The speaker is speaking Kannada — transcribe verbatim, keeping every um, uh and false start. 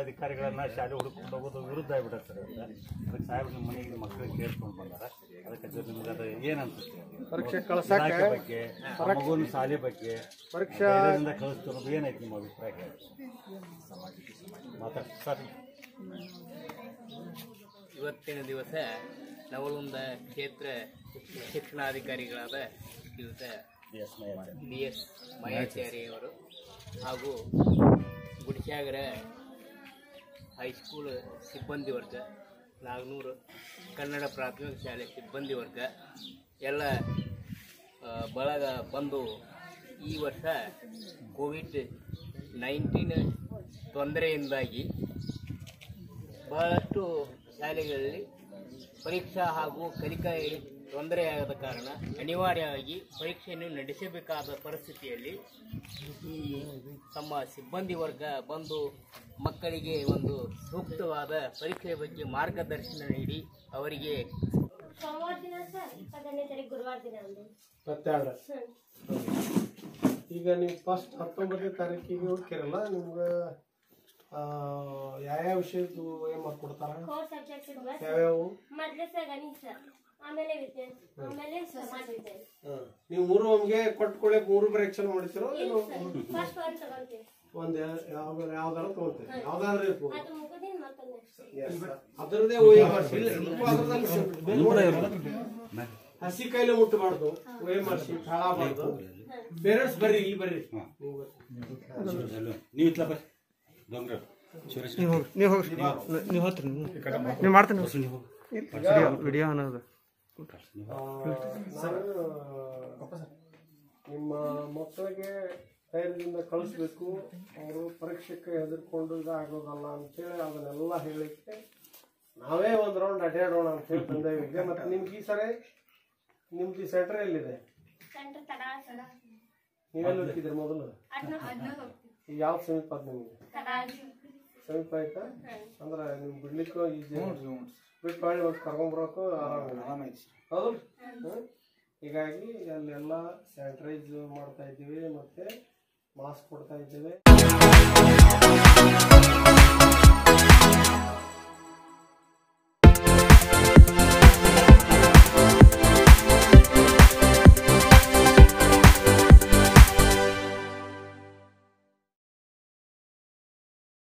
ಅಧಿಕಾರಿಗಳನ್ನ ಶಾಲೆ ಹುಡುಕೊಂಡು ಹೋಗೋದು ವಿರುದ್ಧ ಆಗ್ಬಿಡುತ್ತೆ ಸರ್. ಅದಕ್ಕೆ ಸಾಹೇಬ್ ನಿಮ್ಮ ಮನೆಗೆ ಮಕ್ಕಳಿಗೆ ಕೇಳ್ಕೊಂಡು ಬಂದಾರ. ಅದಕ್ಕೆ ನಿಮ್ಗೆ ಅದು ಏನು ಅನ್ಸುತ್ತೆ ಪರೀಕ್ಷೆ ಕಳ್ಸಕ್ಕೆ ಬಗ್ಗೆ, ಮಗುವಿನ ಶಾಲೆ ಬಗ್ಗೆ ಪರೀಕ್ಷಾ ಕಳಿಸ್ತಿರೋದು ಏನೈತಿ ನಿಮ್ಮ ಅಭಿಪ್ರಾಯ ಮಾತಾಡ್ತೀವಿ ಸರ್. ಇವತ್ತಿನ ದಿವಸ ನವಲುಂದ ಕ್ಷೇತ್ರ ಶಿಕ್ಷಣಾಧಿಕಾರಿಗಳಾದ ಶ್ರೀಯುತ ಬಿ ಎಸ್ ಮಯಾಚಾರ್ಯವರು ಹಾಗೂ ಗುಡಿಸಾಗರ ಹೈಸ್ಕೂಲ್ ಸಿಬ್ಬಂದಿ ವರ್ಗ, ನಾಗನೂರು ಕನ್ನಡ ಪ್ರಾಥಮಿಕ ಶಾಲೆ ಸಿಬ್ಬಂದಿ ವರ್ಗ ಎಲ್ಲ ಬಳಗ ಬಂದು ಈ ವರ್ಷ ಕೋವಿಡ್ ನೈನ್ಟೀನ್ ತೊಂದರೆಯಿಂದಾಗಿ ಬಹಳಷ್ಟು ಶಾಲೆಗಳಲ್ಲಿ ಪರೀಕ್ಷಾ ಹಾಗೂ ಕಲಿಕಾ ತೊಂದರೆಯಾಗದ ಕಾರಣ ಅನಿವಾರ್ಯವಾಗಿ ಪರೀಕ್ಷೆಯನ್ನು ನಡೆಸಬೇಕಾದ ಪರಿಸ್ಥಿತಿಯಲ್ಲಿ ಈ ತಮ್ಮ ಸಿಬ್ಬಂದಿ ವರ್ಗ ಬಂದು ಮಕ್ಕಳಿಗೆ ಒಂದು ಸೂಕ್ತವಾದ ಪರೀಕ್ಷೆಯ ಬಗ್ಗೆ ಮಾರ್ಗದರ್ಶನ ನೀಡಿ ಅವರಿಗೆ ಸೋಮವಾರ ದಿನ ಸರ್ ಇಪ್ಪತ್ತನೇ ತಾರೀಕು ಗುರುವಾರ ದಿನ ಒಂದು ಇಪ್ಪತ್ತೆರಡು. ಈಗ ನೀವು ಫಸ್ಟ್ ಹತ್ತೊಂಬತ್ತನೇ ತಾರೀಕಿಗೆ ಹೋಗ್ತಿರಲ್ಲ, ನಿಮ್ಗೆ ಯಾವ್ಯಾವ ವಿಷಯದ್ದು ಏನ್ ಮಾಡ್ಕೊಡ್ತಾರ? ಫೋರ್ ಸಬ್ಜೆಕ್ಟ್ಸ್ ಯಾವ್ಯಾವು? ಮೊದಲೇ ಸರ್ ಗಣಿತ ಸರ್, ಆಮೇಲೆ ವಿಜ್ಞಾನ, ಆಮೇಲೆ ಸಮಾಜ ವಿಜ್ಞಾನ. ನೀವು ಮೂರು ಒಮ್ಗೆ ಕೊಟ್ಕೊಳ್ಳಿ ಮೂರು ಪರೀಕ್ಷೆ ಮಾಡ್ತಿರೋ? ಫಸ್ಟ್ ಒಂದು ತಗೊಂತೀವಿ, ಒಂದ್ ಯಾವ ಯಾವ್ದಾರ ತಗೋತೀವಿ, ಯಾವ್ದಾದ್ರು ಇರ್ಬೋದು. ಅದು ಮುಗಿದಿನ ಮತ್ತೊಂದು ಅದರದೇ ಹಸಿ ಕೈಲಿ ಮುಟ್ಟಬಾರ್ದು, ಒಯ್ಯ ಮಾಡಿಸಿ ಹಾಳಾಗಬಾರ್ದು. ಪೇರೆಂಟ್ಸ್ ಬರ್ರಿ, ಇಲ್ಲಿ ಬರ್ರಿ, ನೀವು ಇತ್ಲ ಬರ್ರಿ. ನೀವು ಹೋಗಿ ನೀವು ಹೋಗಿ ನೀವು ಹೋಗ್ತೀರಿ, ನೀವು ಮಾಡ್ತೀನಿ ವಿಡಿಯೋ ಅನ್ನೋದು. ನಿಮ್ಮ ಮಕ್ಕಳಿಗೆ ಧೈರ್ಯದಿಂದ ಕಳಿಸ್ಬೇಕು, ಅವರು ಪರೀಕ್ಷೆಗೆ ಹೆದರ್ಕೊಂಡು ಇದಾಗೋದಲ್ಲ ಅಂತೇಳಿ ಅದನ್ನೆಲ್ಲ ಹೇಳಿಕ್ಕೆ ನಾವೇ ಒಂದು ರೌಂಡ್ ಅಡ್ಡಾಡೋಣ ಅಂತ ಹೇಳಿ ಬಂದೇವಿದ್ದೆ. ಮತ್ತೆ ನಿಮ್ಗೆ ಈ ಸರಿ ನಿಮ್ದು ಈ ಸೆಂಟರ್ ಎಲ್ಲಿದೆ? ನೀವೆಲ್ಲ ಹೋಗ್ತಿದ್ರಿ ಮೊದಲು? ಈಗ ಯಾವ್ದು ಸಮೀಪ ಅದ್ ನಿಮ್ಗೆ? ಸಮೀಪ ಆಯ್ತಾ? ಅಂದ್ರೆ ನಿಮ್ ಬಿಡ್ಲಿಕ್ಕೂ ಈಜಿ, ಬಿಟ್ಟು ಮಾಡಿ ಮತ್ತೆ ಕರ್ಕೊಂಡ್ಬರೋಕು ಆರಾಮ ಹೌದು. ಹೀಗಾಗಿ ಅಲ್ಲೆಲ್ಲ ಸ್ಯಾನಿಟೈಸ್ ಮಾಡ್ತಾ ಇದ್ದೀವಿ, ಮತ್ತೆ ಮಾಸ್ಕ್ ಕೊಡ್ತಾ ಇದ್ದೇವೆ.